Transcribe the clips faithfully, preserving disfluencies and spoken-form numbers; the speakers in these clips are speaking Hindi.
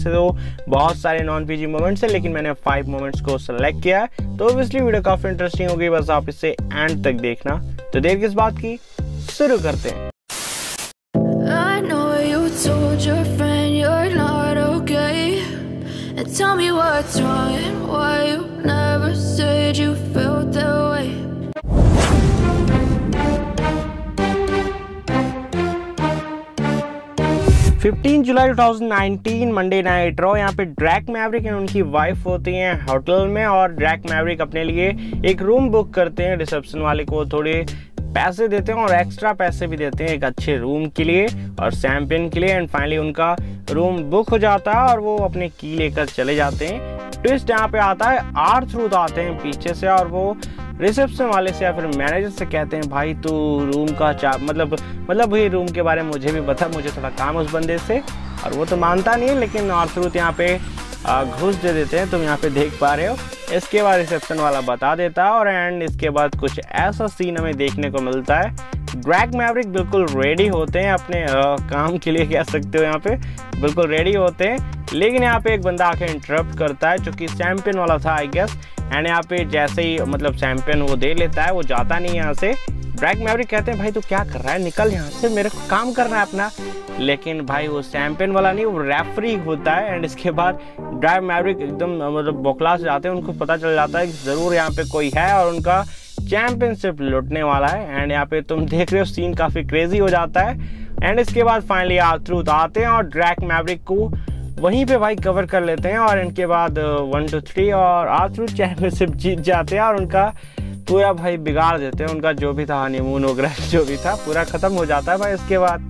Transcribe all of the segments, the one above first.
वैसे तो बहुत सारे नॉन पीजी मोमेंट्स है, लेकिन मैंने फाइव मोमेंट्स को सेलेक्ट किया है। तो ऑब्वियसली वीडियो काफी इंटरेस्टिंग होगी, बस आप इसे एंड तक देखना। तो देर किस बात की, शुरू करते हैं। I know you told your friend you're not okay, and tell me what's wrong and why you never said you felt that way. Fifteen July two thousand nineteen Monday night Raw. यहाँ पे ड्रैक मैवरिक एंड उनकी वाइफ होती हैं होटल में, और ड्रैक मैवरिक अपने लिए एक रूम बुक करते हैं। रिसेप्शन वाले को थोड़े पैसे देते हैं और एक्स्ट्रा पैसे भी देते हैं एक अच्छे रूम के लिए और शैंपेन के लिए। एंड फाइनली उनका रूम बुक हो जाता है और वो अपने की लेकर चले जाते हैं। ट्विस्ट यहाँ पे आता है, आर-थ्रू आते हैं पीछे से और वो रिसेप्शन वाले से या फिर मैनेजर से कहते हैं, भाई तू रूम का चा मतलब मतलब भाई रूम के बारे में मुझे भी बता, मुझे थोड़ा काम उस बंदे से। और वो तो मानता नहीं है, लेकिन आर-थ्रू यहाँ पे घुस दे देते हैं, तुम यहाँ पे देख पा रहे हो। इसके बाद रिसेप्शन वाला बता देता है और एंड इसके बाद कुछ ऐसा सीन हमें देखने को मिलता है। ड्रैक मैवरिक बिल्कुल रेडी होते हैं अपने आ, काम के लिए, कह सकते हो यहाँ पे बिल्कुल रेडी होते हैं। लेकिन यहाँ पे एक बंदा आके इंटरप्ट करता है, जो कि चैंपियन वाला था आई गेस। एंड यहाँ पे जैसे ही मतलब चैंपियन वो दे लेता है, वो जाता नहीं यहाँ से। ड्रैक मैवरिक कहते हैं, भाई तू क्या कर रहा है, निकल यहाँ से, मेरे को काम करना है अपना। लेकिन भाई वो चैंपियन वाला नहीं, वो रेफरी होता है। एंड इसके बाद ड्रैक मैवरिक एकदम मतलब बौखला से जाते हैं, उनको पता चल जाता है कि जरूर यहाँ पे कोई है और उनका चैंपियनशिप लुटने वाला है। एंड यहाँ पे तुम देख रहे हो सीन काफी क्रेजी हो जाता है। एंड इसके बाद फाइनली आर-थ्रू आते हैं और ड्रैक मैवरिक को वहीं पे भाई कवर कर लेते हैं। और इनके बाद वन टू थ्री और आर-थ्रू चैंपियनशिप जीत जाते हैं और उनका पूरा भाई बिगाड़ देते हैं। उनका जो भी था हनीमून वगैरह जो भी था पूरा खत्म हो जाता है भाई इसके बाद।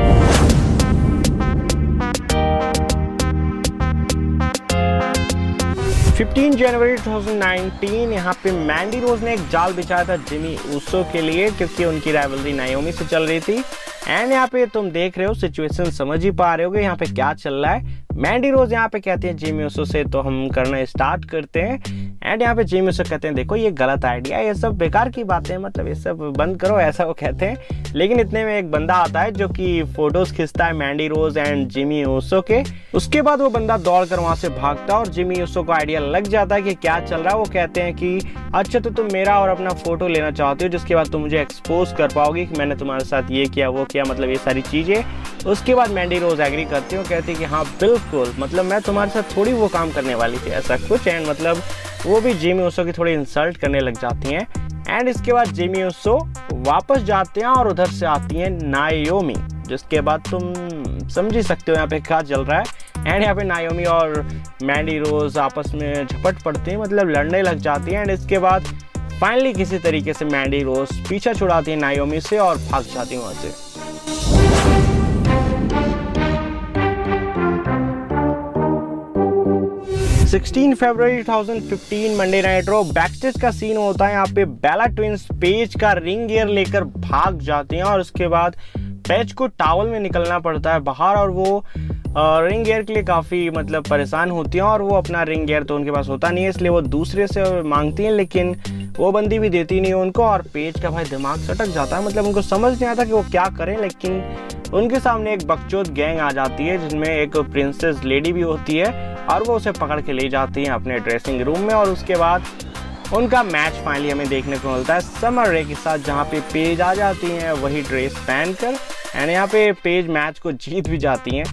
Fifteen January two thousand nineteen यहाँ पे मैंडी रोज ने एक जाल बिछाया था जिमी ऊसो के लिए, क्योंकि उनकी राइवलरी नाओमी से चल रही थी। एंड यहाँ पे तुम देख रहे हो सिचुएशन, समझ ही पा रहे होगे यहाँ पे क्या चल रहा है। मैंडी रोज यहाँ पे कहते हैं जिमी ऊसो से तो हम करना स्टार्ट करते हैं। एंड यहाँ पे जिमी ऊसो कहते हैं, देखो ये गलत आइडिया है, ये सब बेकार की बातें हैं, मतलब ये सब बंद करो, ऐसा वो कहते हैं। लेकिन इतने में एक बंदा आता है जो कि फोटोज खींचता है Mandy Rose and Jimmy Uso के। उसके बाद वो बंदा दौड़ कर वहां से भागता है और जिमी ऊसो को आइडिया लग जाता है कि क्या चल रहा है। वो कहते हैं कि अच्छा तो तुम मेरा और अपना फोटो लेना चाहते हो, जिसके बाद तुम मुझे एक्सपोज कर पाओगे कि मैंने तुम्हारे साथ ये किया वो किया, मतलब ये सारी चीजें। उसके बाद मैंडी रोज एग्री करती है, कहती है कि हाँ बिल्कुल, मतलब मैं तुम्हारे साथ थोड़ी वो काम करने वाली थी, ऐसा कुछ। एंड मतलब वो भी जिमी ऊसो की थोड़ी इंसल्ट करने लग जाती हैं। एंड इसके बाद जिमी ऊसो वापस जाते हैं और उधर से आती है नाओमी, जिसके बाद तुम समझ ही सकते हो यहाँ पे क्या चल रहा है। एंड यहाँ पे नाओमी और मैंडी रोज आपस में झपट पड़ती हैं, मतलब लड़ने लग जाती हैं। एंड इसके बाद फाइनली किसी तरीके से मैंडी रोज पीछा छुड़ाती है नाओमी से और भाग जाती है वहां से। Sixteen February two thousand fifteen Monday night Raw. Backstage का सीन होता है, यहाँ पे बेला ट्विंस पेज का रिंग गियर लेकर भाग जाती हैं और उसके बाद पेज को टॉवल में निकलना पड़ता है बाहर और वो रिंग गियर के लिए काफ़ी मतलब परेशान होती हैं। और वो अपना रिंग गियर तो उनके पास होता नहीं है, इसलिए वो दूसरे से मांगती हैं, लेकिन वो बंदी भी देती नहीं उनको। और पेज का भाई दिमाग सटक जाता है, मतलब उनको समझ नहीं आता कि वो क्या करें। लेकिन उनके सामने एक बकचोद गैंग आ जाती है, जिसमें एक प्रिंसेस लेडी भी होती है और वो उसे पकड़ के ले जाती हैं अपने ड्रेसिंग रूम में। और उसके बाद उनका मैच फाइनली हमें देखने को मिलता है समर रे के साथ, जहाँ पे पेज आ जाती हैं वही ड्रेस पहनकर। एंड यहाँ पे पेज मैच को जीत भी जाती हैं।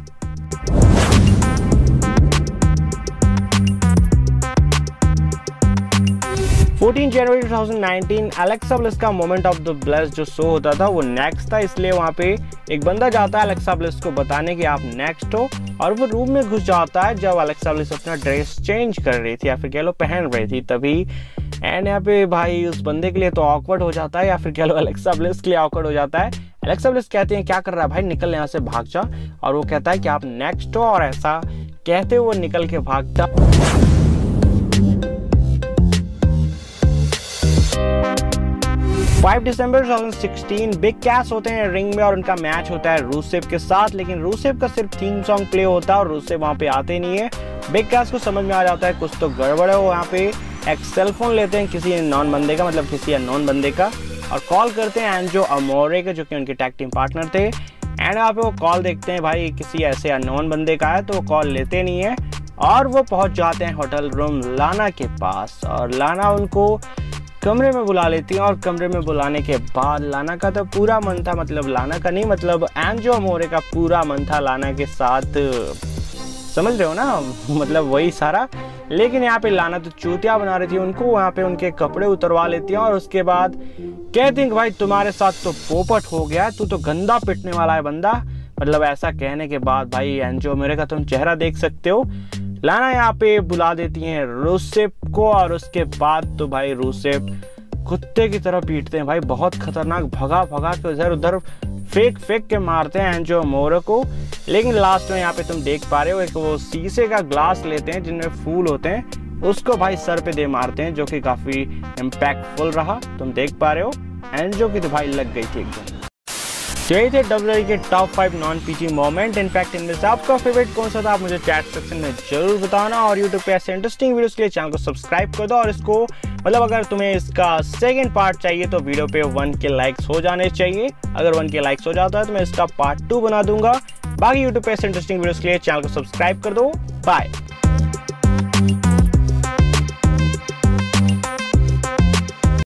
Fourteen January two thousand nineteen Alexa Bliss का मोमेंट ऑफ द ब्लेस जो शो होता था वो नेक्स्ट था, इसलिए वहाँ पे एक बंदा जाता है अलेक्सा ब्लिस को बताने कि आप नेक्स्ट हो। और वो रूम में घुस जाता है जब अलेक्सा ब्लिस अपना ड्रेस चेंज कर रही थी या फिर कह लो पहन रही थी तभी। एंड यहाँ पे भाई उस बंदे के लिए तो ऑकवर्ड हो जाता है या फिर कह लो अलेक्सा ब्लिस के लिए ऑकवर्ड हो जाता है। अलेक्सा ब्लिस कहते हैं क्या कर रहा है भाई, निकल यहाँ से, भाग जा। और वो कहता है कि आप नेक्स्ट हो, और ऐसा कहते हुए निकल के भागता। Five December two thousand sixteen Big Cass होते हैं रिंग में और उनका मैच होता है रूसेव के साथ, लेकिन रूसेव का सिर्फ थीम सॉन्ग प्ले होता है और रूसेव वहाँ पे आते नहीं है। बिग कैस को समझ में आ जाता है कुछ तो गड़बड़ है। वो यहाँ पे एक सेल फोन लेते हैं किसी नॉन बंदे का, मतलब किसी अननोन बंदे का, और कॉल करते हैं एंजो अमोरे के, जो कि उनके टैग टीम पार्टनर थे। एंड यहाँ पे वो कॉल देखते हैं भाई किसी ऐसे अननोन बंदे का है, तो वो कॉल लेते नहीं है और वो पहुंच जाते हैं होटल रूम लाना के पास। और लाना उनको कमरे में बुला लेती है और कमरे में बुलाने के बाद लाना का तो पूरा मन था, मतलब लाना का नहीं मतलब एंजो अमोरे का पूरा मन था लाना के साथ, समझ रहे हो ना, मतलब वही सारा। लेकिन यहाँ पे लाना तो चूतिया बना रही थी उनको, वहाँ पे उनके कपड़े उतरवा लेती है और उसके बाद कहती हैं कि भाई तुम्हारे साथ तो पोपट हो गया, तू तो गंदा पिटने वाला है बंदा। मतलब ऐसा कहने के बाद भाई एंजो अमोरे का तुम चेहरा देख सकते हो। लाना यहाँ पे बुला देती हैं रूसेफ को और उसके बाद तो भाई रूसेफ कुत्ते की तरह पीटते हैं भाई, बहुत खतरनाक, भगा भगा के इधर उधर फेंक फेंक के मारते हैं एंजो अमोरे को। लेकिन लास्ट में यहाँ पे तुम देख पा रहे हो एक वो शीशे का ग्लास लेते हैं जिनमें फूल होते हैं, उसको भाई सर पे दे मारते हैं, जो कि काफी इम्पैक्टफुल रहा। तुम देख पा रहे हो एंजो की तो भाई लग गई थी एकदम। तो यही थे डब्ल्यूडब्ल्यूई के top five non PG moment. In fact इनमें से आपका फेवरेट कौन सा था आप मुझे चैट सेक्शन में जरूर बताना, और यूट्यूब पे ऐसे इंटरेस्टिंग वीडियोस के लिए चैनल को सब्सक्राइब कर दो। और इसको मतलब अगर तुम्हें इसका सेकंड पार्ट चाहिए तो वीडियो पे वन के लाइक्स हो जाने चाहिए। अगर वन के लाइक्स हो जाता है तो मैं इसका पार्ट टू बना दूंगा। बाकी यूट्यूब पे ऐसे इंटरेस्टिंग वीडियोस के लिए चैनल को सब्सक्राइब कर दो। बाय।